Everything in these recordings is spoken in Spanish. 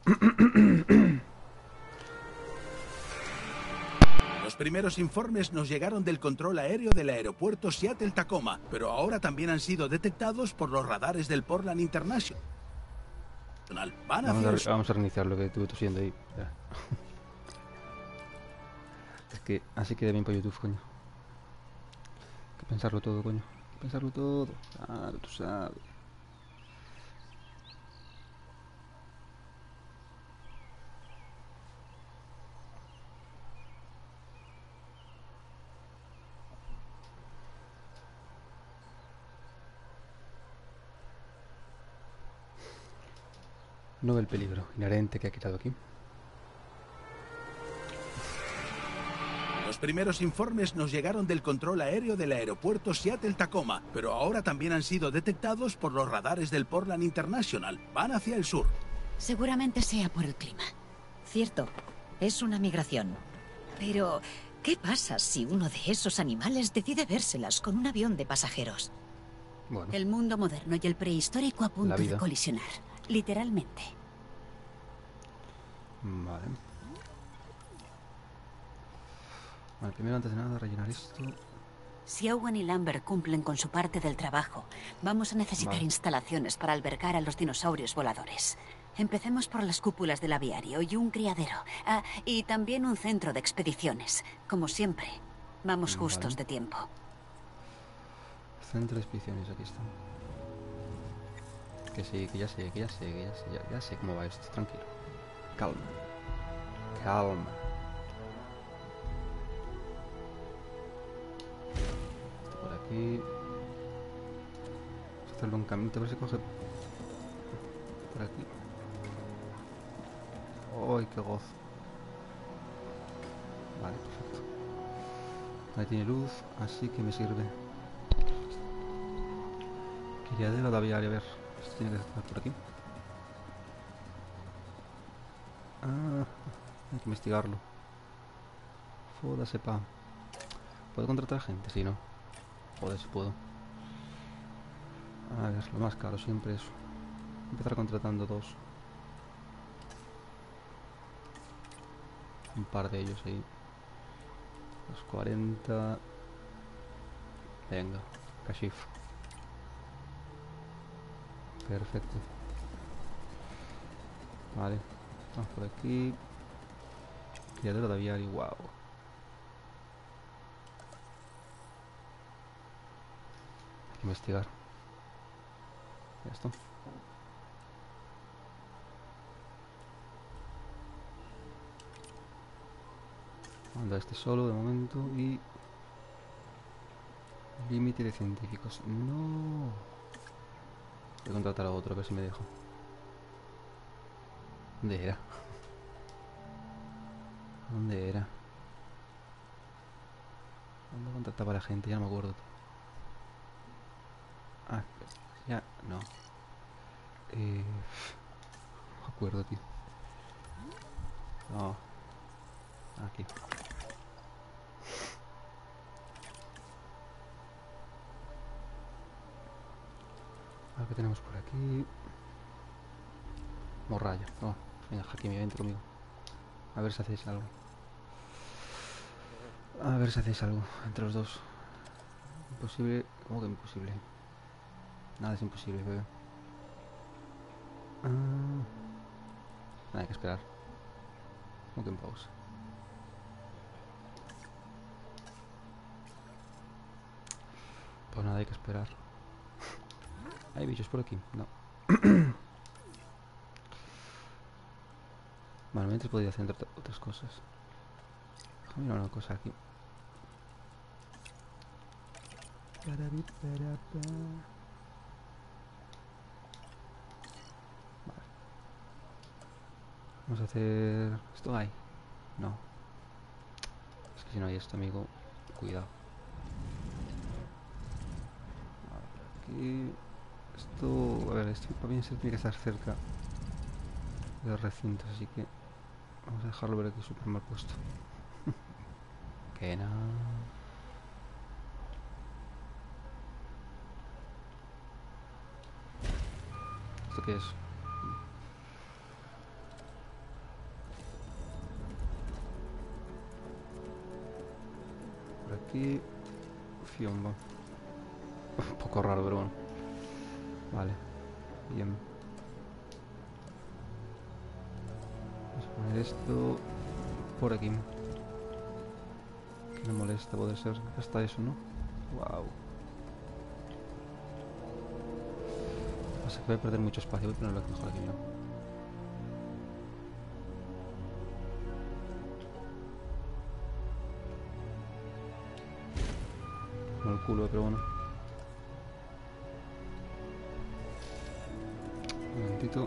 Los primeros informes nos llegaron del control aéreo del aeropuerto Seattle-Tacoma, pero ahora también han sido detectados por los radares del Portland International. Vamos a reiniciar lo que estuve tosiendo ahí. Es que así queda bien para YouTube, coño. Hay que pensarlo todo, coño. Hay que pensarlo todo. Claro, tú sabes. No ve el peligro inherente que ha quitado aquí. Los primeros informes nos llegaron del control aéreo del aeropuerto Seattle-Tacoma, pero ahora también han sido detectados por los radares del Portland International. Van hacia el sur. Seguramente sea por el clima. Cierto, es una migración. Pero, ¿qué pasa si uno de esos animales decide vérselas con un avión de pasajeros? Bueno, El mundo moderno y el prehistórico a punto de colisionar. Literalmente. Vale. Vale, primero antes de nada rellenar esto. Si Owen y Lambert cumplen con su parte del trabajo, vamos a necesitar instalaciones para albergar a los dinosaurios voladores. Empecemos por las cúpulas del aviario y un criadero. Ah, y también un centro de expediciones. Como siempre, vamos justos de tiempo. Centro de expediciones, aquí está. Que sí, que ya sé cómo va esto, tranquilo. Calma. Calma. Esto por aquí. Vamos a hacerlo un camino, a ver si coge por aquí. ¡Ay, qué gozo! Vale, perfecto. Ahí tiene luz, así que me sirve. Criadero de aviario, a ver. Esto tiene que estar por aquí. Ah, hay que investigarlo. Foda sepa. ¿Puedo contratar gente? Sí, ¿no? Joder, si puedo. A ver, lo más caro siempre es empezar contratando dos. Un par de ellos ahí. Los 40. Venga, Kashif. Perfecto. Vale, vamos por aquí. Criadero de aviario, wow. Hay que investigar. Ya está. Manda este solo de momento y... Límite de científicos. No. Voy a contratar a otro, a ver si me dejo. ¿Dónde era? ¿Dónde era? ¿Dónde contrataba a la gente? Ya no me acuerdo. Ah, ya, no. No me acuerdo, tío. No. Aquí. A ver qué tenemos por aquí. Morralla. Oh, venga, Hakimi, vente conmigo. A ver si hacéis algo. A ver si hacéis algo entre los dos. Imposible. ¿Cómo que imposible? Nada es imposible, bebé. Nada, hay que esperar. ¿Cómo que en pausa? Pues nada, hay que esperar. ¿Hay bichos por aquí? No. Bueno, mientras podría hacer otras cosas. Déjame mirar una cosa aquí. Vale. Vamos a hacer... ¿Esto hay? No. Es que si no hay esto, amigo, cuidado. Aquí... Esto... A ver, esto para mí se tiene que estar cerca de los recintos, así que... Vamos a dejarlo ver aquí súper mal puesto. Que no... ¿Esto qué es? aquí. Fiomba. Un poco raro, pero bueno. Vale. Bien. Vamos a poner esto por aquí. Que me molesta, puede ser hasta eso, ¿no? Wow. Pasa que voy a perder mucho espacio. Voy a ponerlo mejor aquí, mira. Mal culo, pero bueno. Un momentito.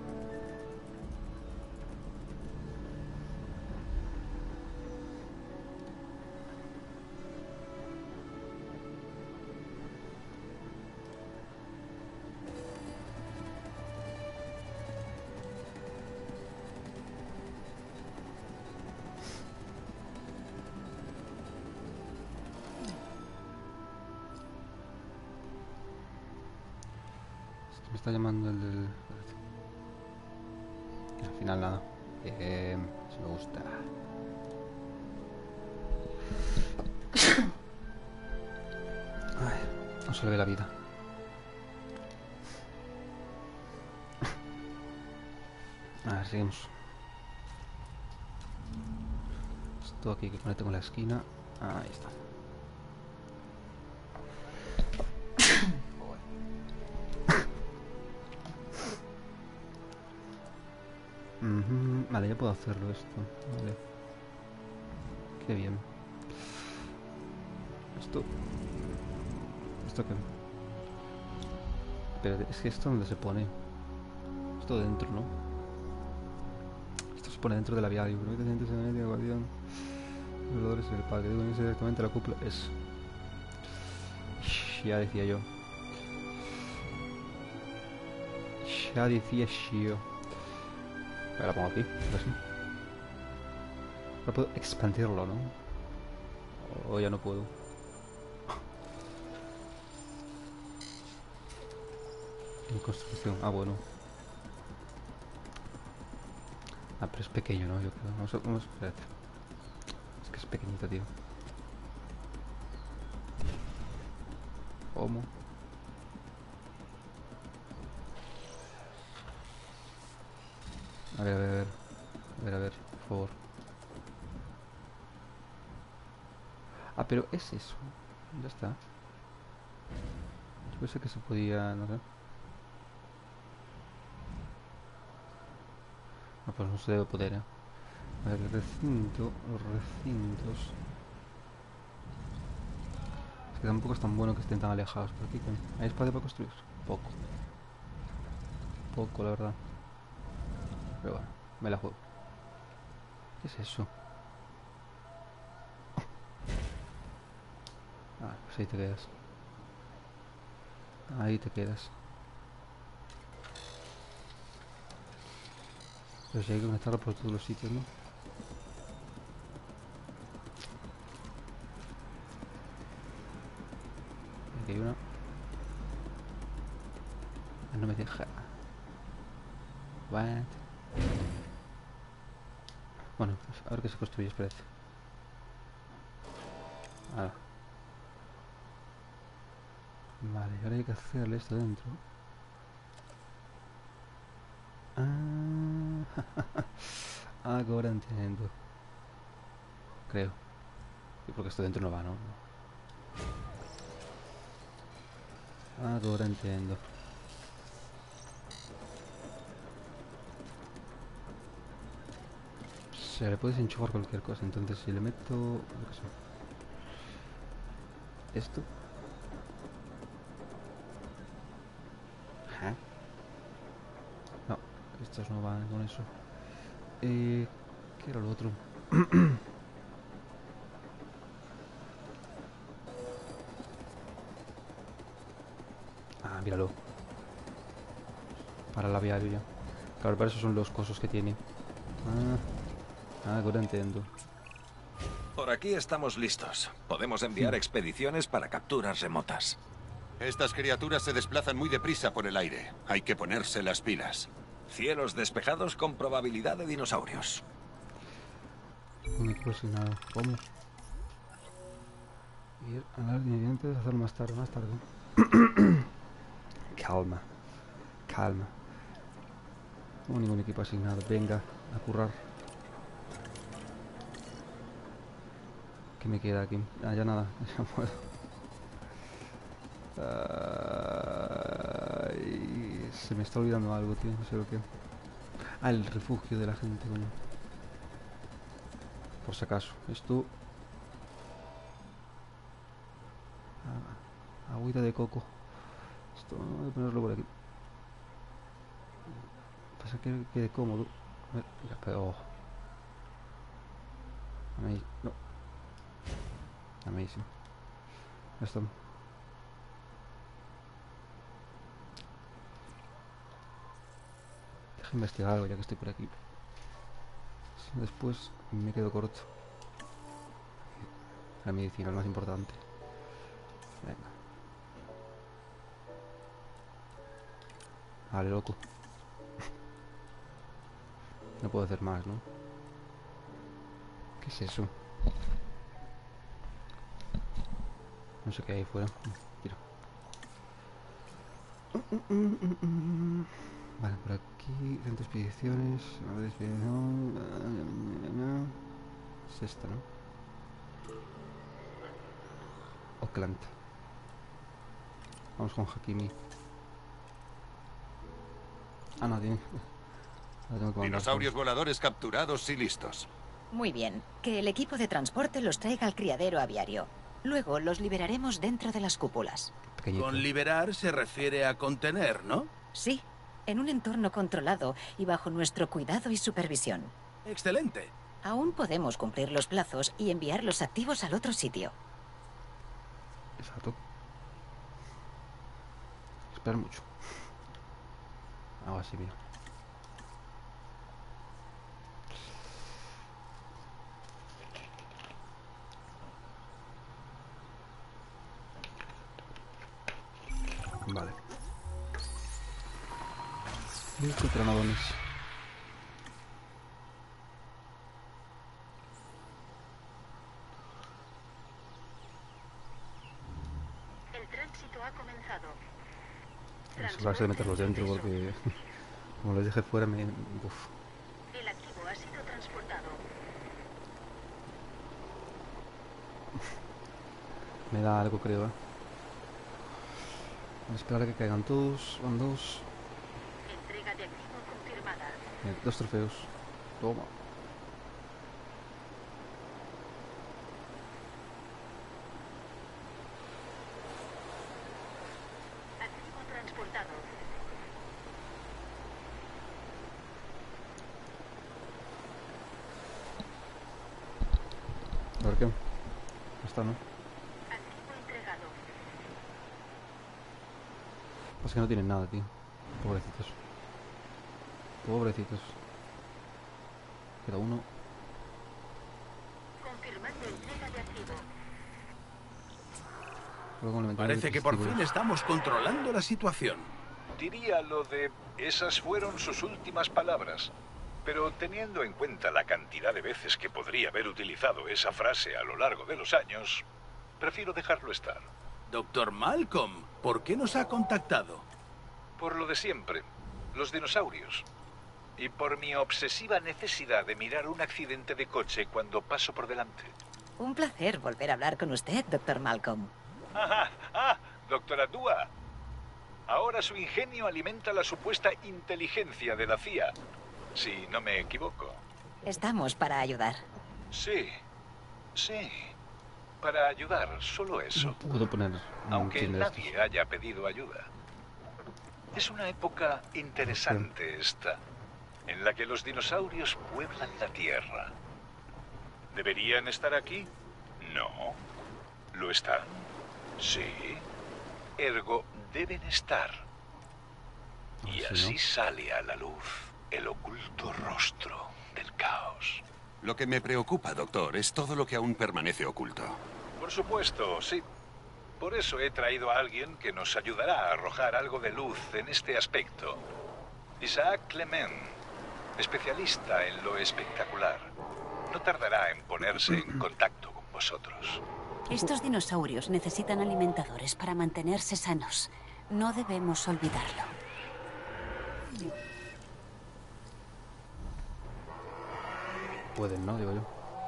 Me está llamando el del... Al final nada. Si me gusta. Ay, no se le ve la vida. A ver, seguimos. Esto aquí que conecto con la esquina. Ahí está. Vale, ya puedo hacerlo esto. Vale. Qué bien. ¿Esto qué? Pero es que esto donde se pone. Esto dentro, ¿no? Esto se pone dentro de la viaria. Permite sientes en el guardián. Los dolores en el parque. Digo, irse directamente a la cúpula. Es. Ya decía yo. Ya decía yo. Me la pongo aquí, así. Ahora puedo expandirlo, ¿no? O ya no puedo. En construcción. Ah, bueno. Ah, pero es pequeño, ¿no? Yo creo. Vamos, espérate. Es que es pequeñito, tío. ¿Cómo? A ver, por favor. Ah, pero es eso. Ya está. Yo pensé que se podía, no sé. No, pues no se debe poder, ¿eh? A ver, el recinto, los recintos. Es que tampoco es tan bueno que estén tan alejados. Pero aquí, ¿hay espacio para construir? Poco. Poco, la verdad. Pero bueno, me la juego. ¿Qué es eso? Ah, pues ahí te quedas. Ahí te quedas. Pero si hay que conectarlo por todos los sitios, ¿no? Aquí hay una. No me deja. What? Bueno, pues a ver qué se construye, espérate. Ahora. Vale, ahora hay que hacerle esto dentro. Ah, ahora entiendo. Creo. Y porque esto dentro no va, ¿no? Ahora entiendo. Se le puedes enchufar cualquier cosa, entonces si le meto... lo que sea. Esto. Ajá. No, estos no van con eso. ¿Qué era lo otro? Ah, míralo. Para la viaria. Claro, para eso son los cosos que tiene. Ahora entiendo. Por aquí estamos listos. Podemos enviar expediciones para capturas remotas. Estas criaturas se desplazan muy deprisa por el aire. Hay que ponerse las pilas. Cielos despejados con probabilidad de dinosaurios. No me puedo sin nada. ¿Cómo? Ir a las dientes, hacerlo más tarde, Calma. Calma. No ningún equipo asignado. Venga, a currar. ¿Qué me queda aquí? Ah, ya nada. Ya puedo. Se me está olvidando algo, tío. No sé lo que. Ah, el refugio de la gente, coño. Por si acaso. Esto. Agüita de coco. Esto voy a ponerlo por aquí. Pasa que quede cómodo. A ver, ya, pero. No. Amazing. Ya está. Deja investigar algo ya que estoy por aquí. Si no, después me quedo corto. La medicina es más importante. Venga. Vale, loco. No puedo hacer más, ¿no? ¿Qué es eso? No sé qué hay ahí fuera. Tira. Vale, por aquí. Centro de expediciones. A ver, expedición. Es esta, ¿no? Oakland. Vamos con Hakimi. Ah, no, tiene. Dinosaurios voladores capturados y listos. Muy bien. Que el equipo de transporte los traiga al criadero aviario. Luego los liberaremos dentro de las cúpulas. Pequeñito. Con liberar se refiere a contener, ¿no? Sí, en un entorno controlado y bajo nuestro cuidado y supervisión. Excelente. Aún podemos cumplir los plazos y enviar los activos al otro sitio. Exacto. Espera mucho. Ahora sí, mira. Vale. 5 tranadones. El tránsito ha comenzado. Asegurarse de meterlos dentro porque como los deje fuera me... Uf. El activo ha sido transportado. Me da algo, creo, Voy a esperar a que caigan todos. Van dos. Entrega de activo confirmada. 2 trofeos. Toma. Activo transportado. A ver qué. Ya está, ¿no? Activo entregado. Es que no tienen nada, tío. Pobrecitos. Pobrecitos. Queda uno. Confirmando entrega de activo. Luego le Parece que por fin estamos controlando la situación. Diría lo de esas fueron sus últimas palabras. Pero teniendo en cuenta la cantidad de veces que podría haber utilizado esa frase a lo largo de los años, prefiero dejarlo estar. Doctor Malcolm, ¿por qué nos ha contactado? Por lo de siempre, los dinosaurios. Y por mi obsesiva necesidad de mirar un accidente de coche cuando paso por delante. Un placer volver a hablar con usted, Dr. Malcolm. Doctora Dua. Ahora su ingenio alimenta la supuesta inteligencia de la CIA. Si no me equivoco. Estamos para ayudar. Sí. Para ayudar, solo eso. Puedo poner Aunque nadie haya pedido ayuda. Es una época interesante esta, en la que los dinosaurios pueblan la Tierra. ¿Deberían estar aquí? No. ¿Lo están? Sí. Ergo, deben estar. Y así sale a la luz el oculto rostro del caos. Lo que me preocupa, doctor, es todo lo que aún permanece oculto. Por supuesto, sí. Por eso he traído a alguien que nos ayudará a arrojar algo de luz en este aspecto. Isaac Clement, especialista en lo espectacular. No tardará en ponerse en contacto con vosotros. Estos dinosaurios necesitan alimentadores para mantenerse sanos. No debemos olvidarlo. Pueden, ¿no? Digo yo.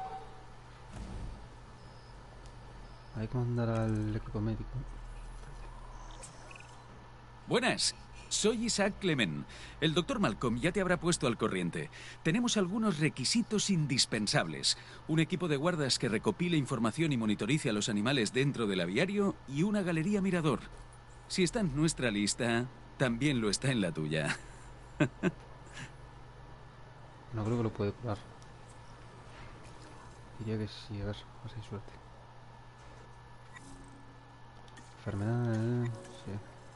Hay que mandar al equipo médico. Buenas, soy Isaac Clement. El Dr. Malcolm ya te habrá puesto al corriente. Tenemos algunos requisitos indispensables. Un equipo de guardas que recopile información y monitorice a los animales dentro del aviario y una galería mirador. Si está en nuestra lista, también lo está en la tuya. No creo que lo puede curar. Diría que sí, a ver si hay suerte. Enfermedad, sí.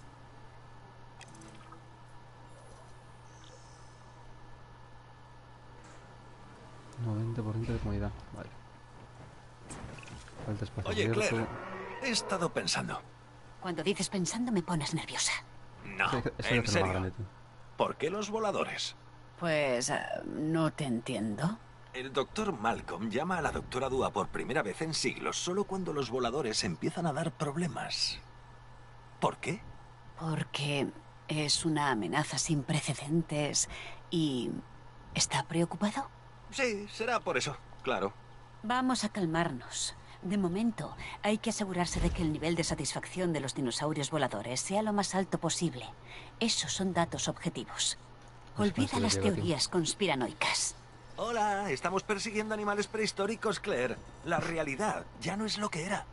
90% de comodidad, vale. Falta espacio Oye, abierto. Claire, he estado pensando. Cuando dices pensando me pones nerviosa. No, Eso ya en te lo serio. grande, tío. ¿Por qué los voladores? Pues no te entiendo. El doctor Malcolm llama a la doctora Dua por primera vez en siglos solo cuando los voladores empiezan a dar problemas. ¿Por qué? Porque es una amenaza sin precedentes y... ¿está preocupado? Sí, será por eso, claro. Vamos a calmarnos. De momento, hay que asegurarse de que el nivel de satisfacción de los dinosaurios voladores sea lo más alto posible. Esos son datos objetivos. Olvida las teorías conspiranoicas. Hola, estamos persiguiendo animales prehistóricos, Claire. La realidad ya no es lo que era.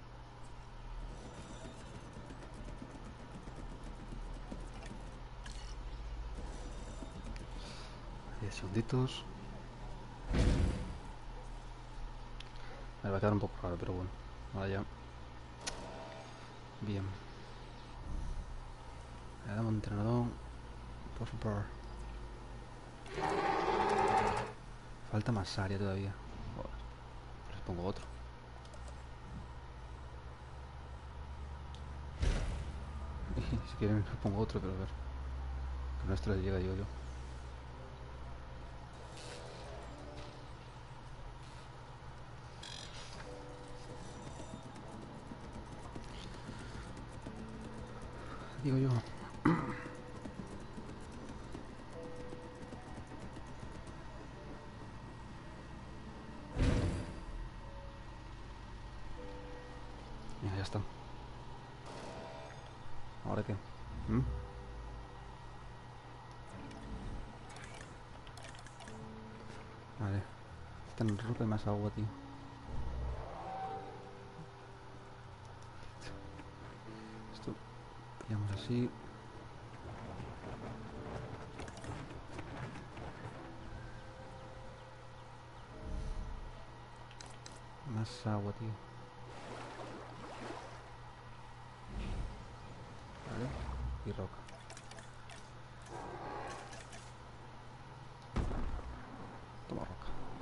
10 segunditos. Me va a quedar un poco raro, pero bueno. Ahora ya. Bien. Le damos un entrenador. Por favor. Falta más área todavía. Joder. Les pongo otro. Si quieren les pongo otro, pero a ver. Que nuestro le llega yo. Digo yo. Ya está. ¿Ahora qué? Vale. Está en ropa y más agua, tío. Esto pillamos así. Más agua, tío. Vale. Y roca. Toma roca.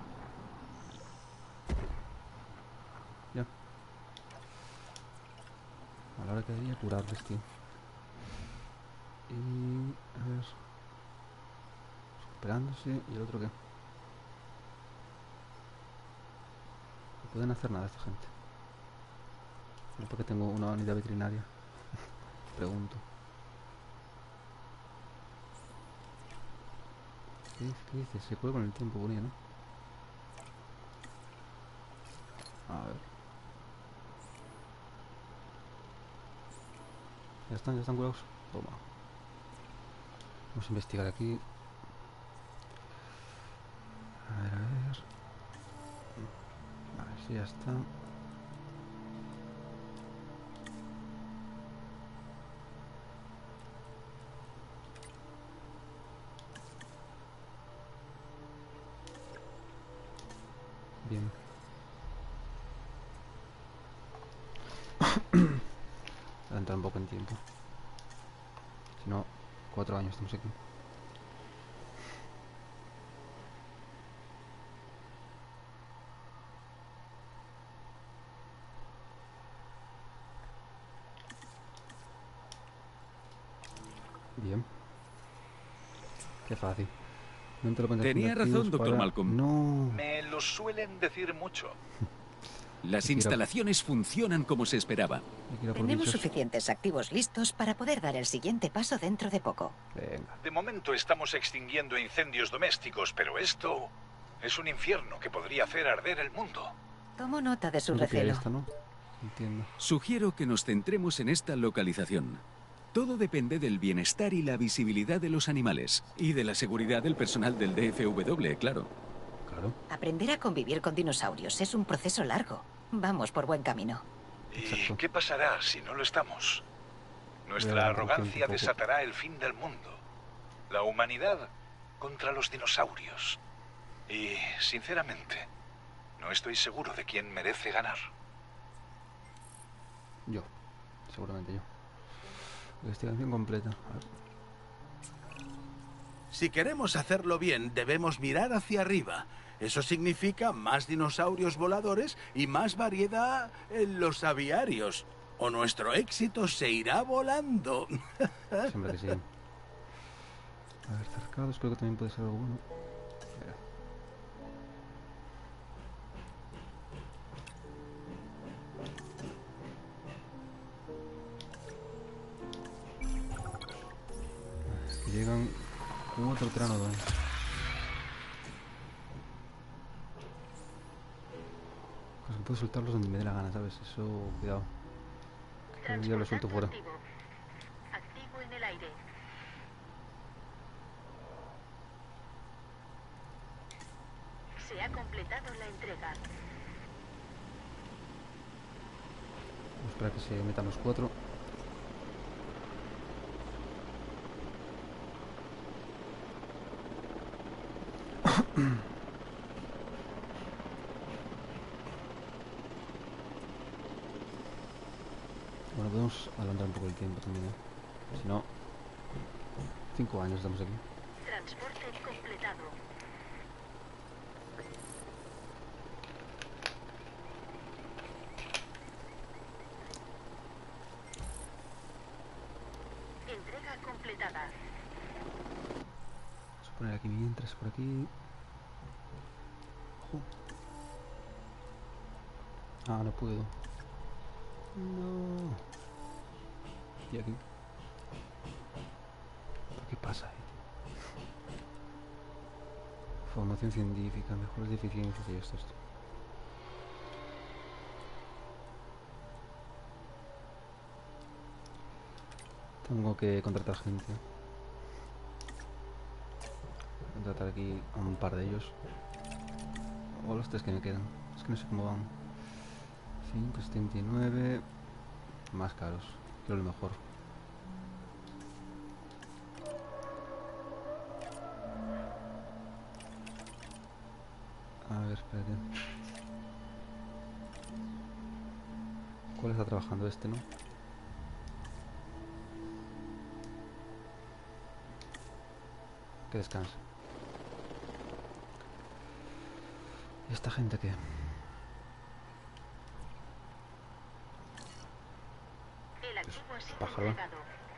Ya. A la hora que quedaría curarles, tío. Y... a ver... recuperándose. ¿Y el otro qué? No pueden hacer nada esta gente. No porque tengo una unidad veterinaria. Pregunto. ¿Qué dices? Se cura con el tiempo, bonito, ¿no? A ver. Ya están curados. Toma. Vamos a investigar aquí. A ver. Vale, sí, ya está. Bien. Voy a entrar un poco en tiempo. Si no, 4 años estamos aquí. Bien. Qué fácil. No te lo Tenía razón, doctor Malcolm. No. Me lo suelen decir mucho. Las instalaciones funcionan como se esperaba. Tenemos suficientes activos listos para poder dar el siguiente paso dentro de poco. Venga. De momento estamos extinguiendo incendios domésticos, pero esto es un infierno que podría hacer arder el mundo. Tomo nota de su Un poco recelo. realista, ¿no? Entiendo. Sugiero que nos centremos en esta localización. Todo depende del bienestar y la visibilidad de los animales. Y de la seguridad del personal del DFW, claro. Claro. Aprender a convivir con dinosaurios es un proceso largo. Vamos por buen camino. ¿Y qué pasará si no lo estamos? Voy Nuestra a arrogancia un poco. desatará el fin del mundo. La humanidad contra los dinosaurios. Y, sinceramente, no estoy seguro de quién merece ganar. Yo. Seguramente yo. Investigación completa. A ver. Si queremos hacerlo bien, debemos mirar hacia arriba. Eso significa más dinosaurios voladores y más variedad en los aviarios. O nuestro éxito se irá volando. Siempre que sí. A ver, cercados, creo que también puede ser algo bueno. Mira. Es que llegan 4 pteranodons. Pues puedo soltarlos donde me dé la gana, ¿sabes? Eso, cuidado. Que ya lo suelto fuera. Activo. Activo en el aire. Se ha completado la entrega. Vamos a esperar que se metan los 4. Bueno, podemos adelantar un poco el tiempo también, ¿eh? Si no, 5 años estamos aquí. Transporte completado. Entrega completada. Vamos a poner aquí mientras por aquí. Ojo. Ah, no puedo. No. ¿Y aquí? ¿Pero qué pasa ahí? Formación científica, mejores deficiencias y esto. Tengo que contratar gente. Voy a contratar aquí a un par de ellos. O los 3 que me quedan. Es que no sé cómo van. 5,79. Más caros. Quiero lo mejor. A ver, espérate. ¿Cuál está trabajando este, no? Que descanse. ¿Y esta gente qué? El activo ha sido Pájaro. entregado.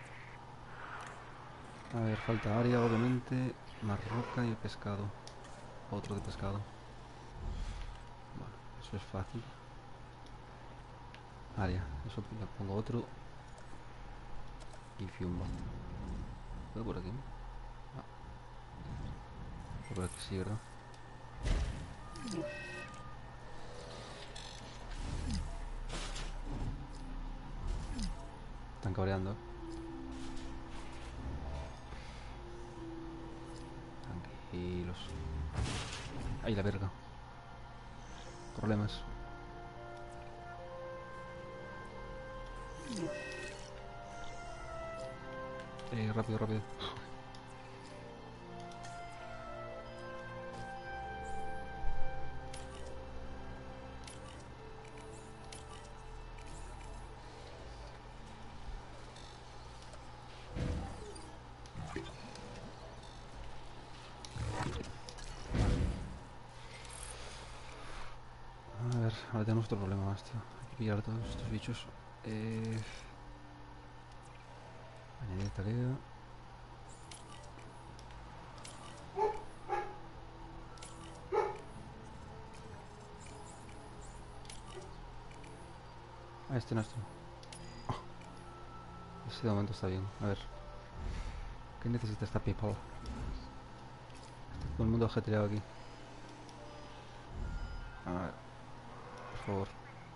A ver, falta área, obviamente. Más roca y pescado. Otro de pescado. Bueno, eso es fácil. Área, eso le pongo otro. Y fiumba. ¿Puedo por aquí? No. Por aquí sí, ¿verdad? Están cabreando. Tranquilos. Ahí la verga. Problemas. Rápido, rápido. A ver, ahora tenemos otro problema más, tío. Hay que pillar a todos estos bichos. Añadir tarea. Este no es. Ese de momento está bien. A ver. ¿Qué necesita esta people? Está todo el mundo ajetreado aquí. A ver. Por favor.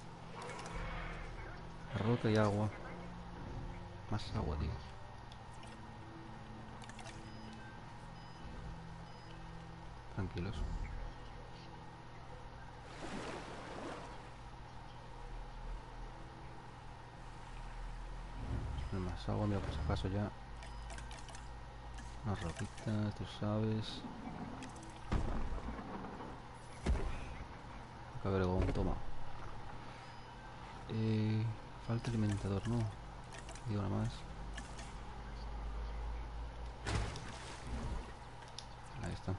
Ruta y agua. Más agua, tío. Tranquilos. Más agua, mira, por si acaso ya. Unas roquitas, tú sabes. Cabrón, toma. Falta alimentador, no. Digo nada más. Ahí está.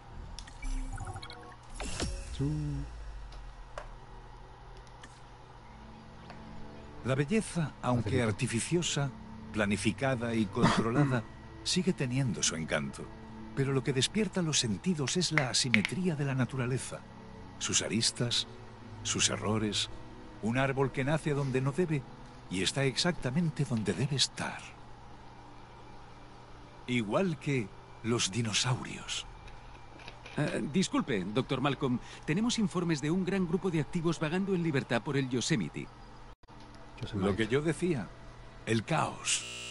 La belleza, aunque artificiosa, planificada y controlada, sigue teniendo su encanto. Pero lo que despierta los sentidos es la asimetría de la naturaleza. Sus aristas, sus errores, un árbol que nace donde no debe y está exactamente donde debe estar. Igual que los dinosaurios. Disculpe, Dr. Malcolm. Tenemos informes de un gran grupo de activos vagando en libertad por el Yosemite. Lo que yo decía, el caos.